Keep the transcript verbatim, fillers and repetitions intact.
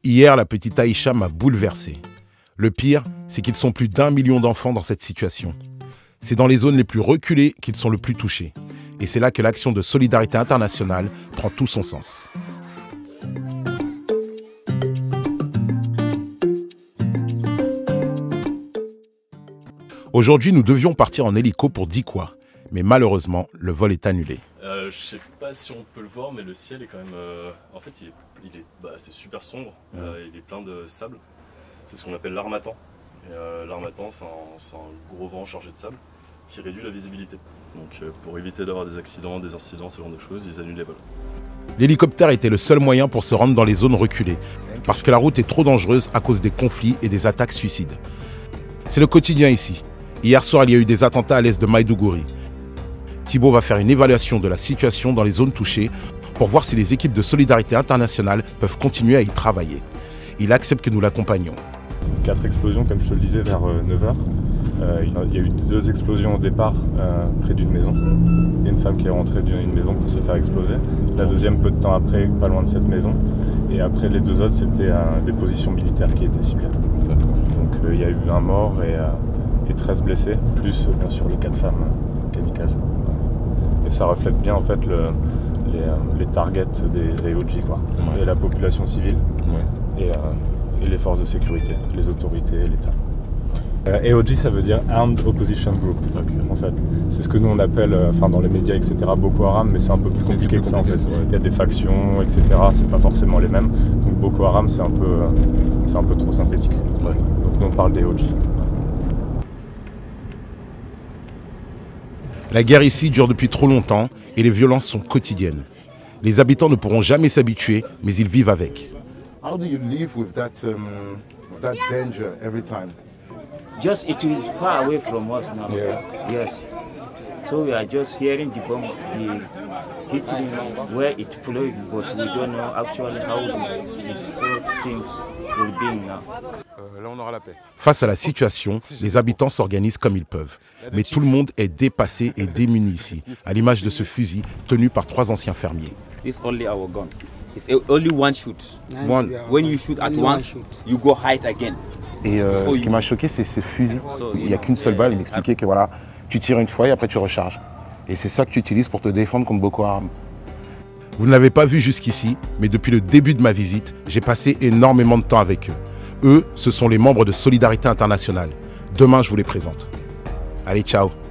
Hier, la petite Aïcha m'a bouleversé. Le pire, c'est qu'ils sont plus d'un million d'enfants dans cette situation. C'est dans les zones les plus reculées qu'ils sont le plus touchés. Et c'est là que l'action de solidarité internationale prend tout son sens. Aujourd'hui, nous devions partir en hélico pour Dikwa, mais malheureusement, le vol est annulé. Euh, je sais pas si on peut le voir, mais le ciel est quand même... Euh, en fait, il est, il est, bah, c'est super sombre, mmh. euh, il est plein de sable. C'est ce qu'on appelle l'harmattan. Euh, l'harmattan, c'est un, un gros vent chargé de sable qui réduit la visibilité. Donc euh, pour éviter d'avoir des accidents, des incidents, ce genre de choses, ils annulent les vols. L'hélicoptère était le seul moyen pour se rendre dans les zones reculées, parce que la route est trop dangereuse à cause des conflits et des attaques suicides. C'est le quotidien ici. Hier soir, il y a eu des attentats à l'est de Maïdougouri. Thibaut va faire une évaluation de la situation dans les zones touchées pour voir si les équipes de solidarité internationale peuvent continuer à y travailler. Il accepte que nous l'accompagnions. Quatre explosions, comme je te le disais, vers neuf heures. Euh, il y a eu deux explosions au départ euh, près d'une maison. Il y a une femme qui est rentrée d'une maison pour se faire exploser. La deuxième, peu de temps après, pas loin de cette maison. Et après, les deux autres, c'était euh, des positions militaires qui étaient ciblées. Donc euh, il y a eu un mort et, euh, et treize blessés, plus euh, bien sûr les quatre femmes euh, kamikazes. Et ça reflète bien en fait le, les, euh, les targets des A O G, quoi. Ouais. Et la population civile. Ouais. Et, euh, et les forces de sécurité, les autorités et l'État. Euh, A O G, ça veut dire Armed Opposition Group, okay. En fait. C'est ce que nous on appelle, euh, enfin dans les médias, et cetera, Boko Haram, mais c'est un peu plus compliqué que ça en fait. Ouais. Il y a des factions, et cetera, c'est pas forcément les mêmes. Donc Boko Haram, c'est un peu, euh, c'est un peu trop synthétique. Ouais. Donc nous on parle d'A O G. La guerre ici dure depuis trop longtemps et les violences sont quotidiennes. Les habitants ne pourront jamais s'habituer, mais ils vivent avec. How do you live with that, um, with that danger every time? Just it is far away from us now. Yeah. Yes. So we are just hearing the bomb, the hitting where it flowed, but we don't know actually how the things will be now. Euh, là, on aura la paix. Face à la situation, les habitants s'organisent comme ils peuvent. Mais tout le monde est dépassé et démuni ici, à l'image de ce fusil tenu par trois anciens fermiers. It's only our gun. It's only one shoot. One. When you shoot at once, you go hide again. Et euh, ce qui m'a choqué, c'est ces fusils. Il n'y a qu'une seule balle. Il m'expliquait que voilà, tu tires une fois et après tu recharges. Et c'est ça que tu utilises pour te défendre contre Boko Haram. Vous ne l'avez pas vu jusqu'ici, mais depuis le début de ma visite, j'ai passé énormément de temps avec eux. Eux, ce sont les membres de Solidarité Internationale. Demain, je vous les présente. Allez, ciao!